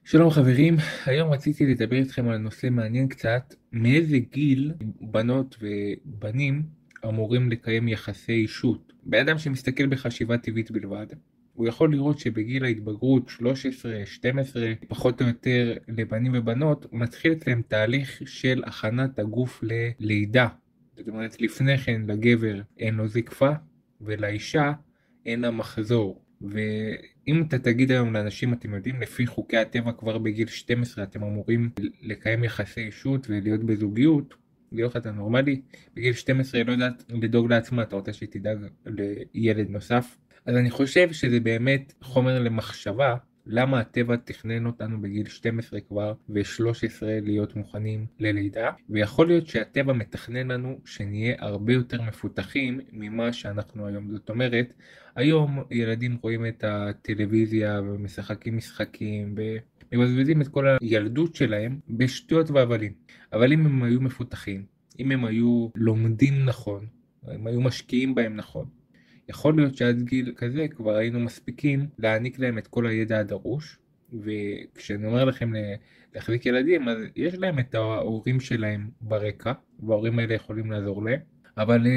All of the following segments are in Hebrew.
שלום חברים, היום רציתי לדבר איתכם על נושא מעניין קצת, מאיזה גיל בנות ובנים אמורים לקיים יחסי אישות. באדם שמסתכל בחשיבה טבעית בלבד, הוא יכול לראות שבגיל ההתבגרות 13, 12, פחות או יותר לבנים ובנות, מתחיל אצלם תהליך של הכנת הגוף ללידה. זאת אומרת, לפני כן לגבר אין לו זקפה ולאישה אין לה מחזור. ואם אתה תגיד היום לאנשים, אתם יודעים, לפי חוקי הטבע כבר בגיל 12 אתם אמורים לקיים יחסי אישות ולהיות בזוגיות, להיות אתה נורמלי, בגיל 12 לא יודעת לדאוג לעצמה, אתה רוצה שהיא תדאג לילד נוסף. אז אני חושב שזה באמת חומר למחשבה, למה הטבע תכנן אותנו בגיל 12 כבר ו-13 להיות מוכנים ללידה, ויכול להיות שהטבע מתכנן לנו שנהיה הרבה יותר מפותחים ממה שאנחנו היום. זאת אומרת, היום ילדים רואים את הטלוויזיה ומשחקים משחקים ומבזבזים את כל הילדות שלהם בשטויות והבלים. אבל אם הם היו מפותחים, אם הם היו לומדים נכון, הם היו משקיעים בהם נכון, יכול להיות שעד גיל כזה כבר היינו מספיקים להעניק להם את כל הידע הדרוש. וכשאני אומר לכם להחזיק ילדים, אז יש להם את ההורים שלהם ברקע, וההורים האלה יכולים לעזור להם. אבל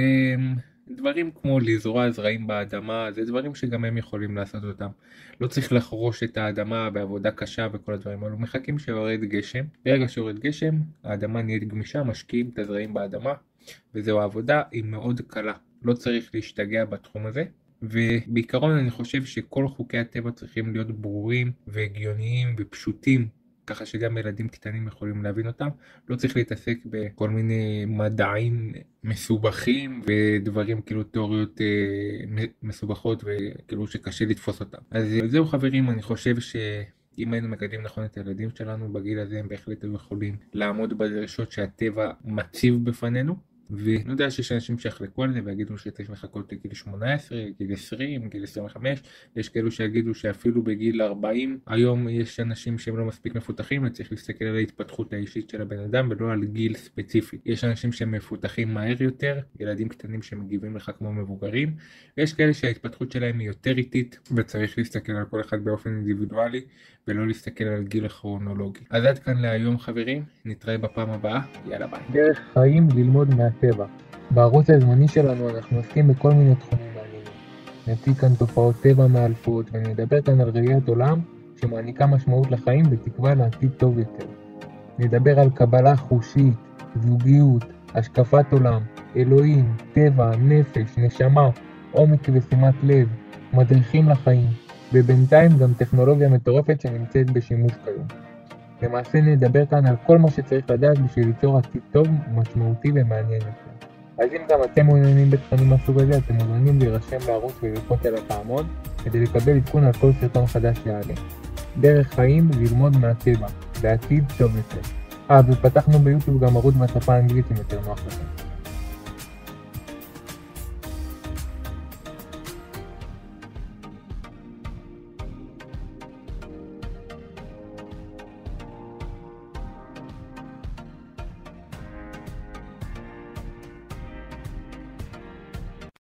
דברים כמו לזרוע זרעים באדמה, זה דברים שגם הם יכולים לעשות אותם. לא צריך לחרוש את האדמה בעבודה קשה וכל הדברים האלו. מחכים שיורד גשם. ברגע שיורד גשם, האדמה נהיית גמישה, משקיעים את הזרעים באדמה, וזהו, העבודה היא מאוד קלה. לא צריך להשתגע בתחום הזה, ובעיקרון אני חושב שכל חוקי הטבע צריכים להיות ברורים והגיוניים ופשוטים, ככה שגם ילדים קטנים יכולים להבין אותם. לא צריך להתעסק בכל מיני מדעים מסובכים ודברים כאילו תיאוריות מסובכות וכאילו שקשה לתפוס אותם. אז זהו חברים, אני חושב שאם היינו מגדלים נכון את הילדים שלנו בגיל הזה, הם בהחלט יכולים לעמוד בדרישות שהטבע מציב בפנינו. ואני יודע שיש אנשים שיחלקו על זה ויגידו שצריך לחכות לגיל 18, גיל 20, גיל 25, יש כאלו שיגידו שאפילו בגיל 40, היום יש אנשים שהם לא מספיק מפותחים, וצריך להסתכל על ההתפתחות האישית של הבן אדם ולא על גיל ספציפי. יש אנשים שהם מפותחים מהר יותר, ילדים קטנים שמגיבים לך כמו מבוגרים, ויש כאלה שההתפתחות שלהם היא יותר איטית, וצריך להסתכל על כל אחד באופן אינדיבידואלי, ולא להסתכל על גיל כרונולוגי. אז עד כאן להיום חברים, נתראה בפעם הבאה, יאללה ביי. דרך חיים ללמוד מהטבע. בערוץ הזמני שלנו אנחנו עוסקים בכל מיני תחומים מעניינים. נציג כאן תופעות טבע מאלפות ונדבר כאן על ראיית עולם שמעניקה משמעות לחיים בתקווה לעתיד טוב יותר. נדבר על קבלה חושית, זוגיות, השקפת עולם, אלוהים, טבע, נפש, נשמה, עומק ושימת לב, מדריכים לחיים, ובינתיים גם טכנולוגיה מטורפת שנמצאת בשימוש כיום. למעשה נדבר כאן על כל מה שצריך לדעת בשביל ליצור עתיד טוב, משמעותי ומעניין יותר. אז אם גם אתם מעוניינים בתכנים מהסוג הזה, אתם מוזמנים להירשם לערוץ וללחוץ על הפעמון כדי לקבל עדכון על כל סרטון חדש שיעלה. דרך חיים ללמוד מהטבע, בעתיד טוב יותר. ופתחנו ביוטיוב גם ערוץ בשפה האנגלית אם יותר נוח לכם.